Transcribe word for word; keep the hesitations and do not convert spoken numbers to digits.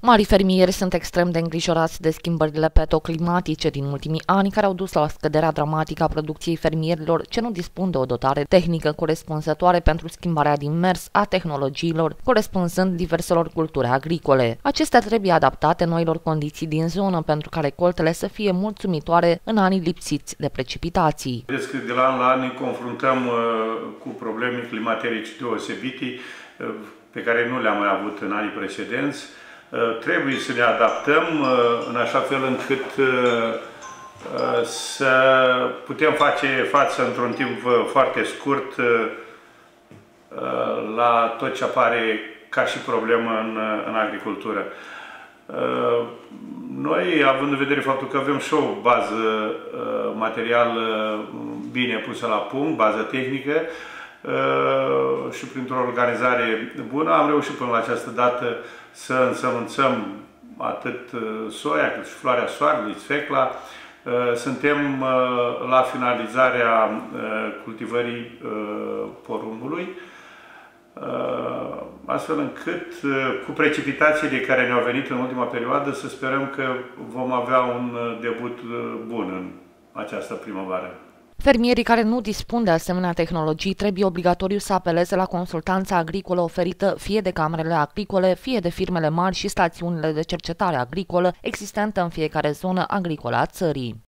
Marii fermieri sunt extrem de îngrijorați de schimbările petoclimatice din ultimii ani, care au dus la o scădere dramatică a producției fermierilor ce nu dispun de o dotare tehnică corespunzătoare pentru schimbarea din mers a tehnologiilor, corespunzând diverselor culturi agricole. Acestea trebuie adaptate noilor condiții din zonă pentru ca recoltele să fie mulțumitoare în anii lipsiți de precipitații. Vedeți că de la an la an ne confruntăm cu probleme climaterice deosebite pe care nu le-am mai avut în anii precedenți. Trebuie să ne adaptăm în așa fel încât să putem face față într-un timp foarte scurt la tot ce apare ca și problemă în, în agricultură. Noi, având în vedere faptul că avem și o bază materială bine pusă la punct, bază tehnică, și printr-o organizare bună am reușit până la această dată să însămânțăm atât soia cât și floarea soarelui, sfecla. Suntem la finalizarea cultivării porumbului, astfel încât cu precipitațiile care ne-au venit în ultima perioadă să sperăm că vom avea un debut bun în această primăvară. Fermierii care nu dispun de asemenea tehnologii trebuie obligatoriu să apeleze la consultanța agricolă oferită fie de camerele agricole, fie de firmele mari și stațiunile de cercetare agricolă existente în fiecare zonă agricolă a țării.